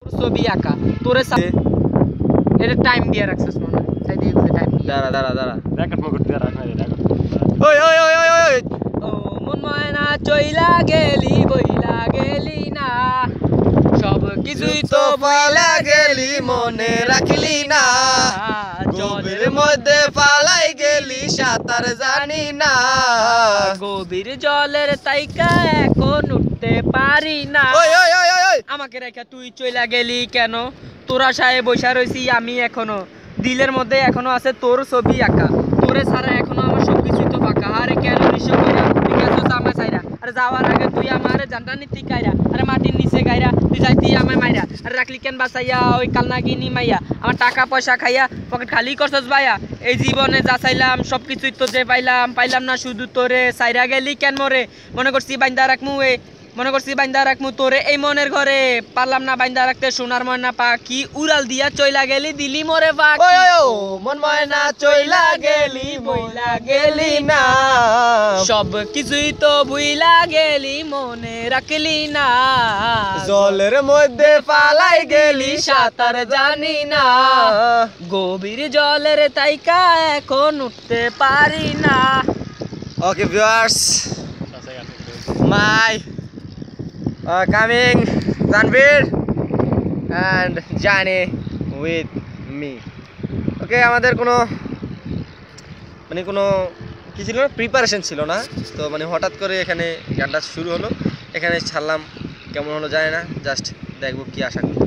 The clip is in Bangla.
ছবি আঁকা তোরে এটা টাইম দিয়ে রাখছিস মনে হয় তাই দিয়ে টাইম দাঁড়া রেকর্ড মো করতে রাখ না রেকর্ড ওই ও মন ময়না চইলা গেলি বইলা গেলি না সব কিছুই তো পালা গেলি মনে রাখলি না গভীর মধ্যে পালাই গেলি সাঁতার জানি না গভীর জলের তাইকা এখন উঠতে পারি না ওই আমাকে রেখে তুই চইলা গেলি কেন তোরা সাহেব বৈশা রয়েছি আমি এখনো দিলের মধ্যে এখনো আছে তোর ছবি আঁকা তোরে ছাড়া এখনো আমার সবকিছুই তো ফাঁকা আরে কেন নিশো কইরা তুই গেছো জামা চাইরা আরে যাওয়ার আগে তুই আমার জানটা নিতি কাইরা আরে মাটির নিচে গাইরা তুই যাইতি আমায় মাইরা আরে রাখলি কেন বাসাইয়া ওই কালনাগিনি মাইয়া আমার টাকা পয়সা খাইয়া পকেট খালি করছস ভাইয়া এই জীবনে যা চাইলাম সবকিছুই তো যে পাইলাম না শুধু তোরে সাইরা গেলি কেন মরে মনে করছি বাইন্দা রাখমু তোরে এই মনের ঘরে পারলাম না বাইন্দা রাখতে সোনার ময়না পাখি উড়াল দিয়া চইলা গেলি দিলি মোরে পাখি মন ময়না চইলা গেলি বইলা গেলি না সব কিছুই তো ভুইলা গেলি মনে রাখলি না জলের মধ্যে পালাই গেলি সাঁতার জানি না গভীর জলের তাইকা এখন উঠতে পারি না okay viewers my coming Tanvir and Jani with me. Okay আমাদের কোনো কি ছিল না প্রিপারেশন ছিল না তো হঠাৎ করে এখানে গানটা শুরু হলো এখানে ছাড়লাম কেমন হলো জানি না জাস্ট দেখবো কি আশা করি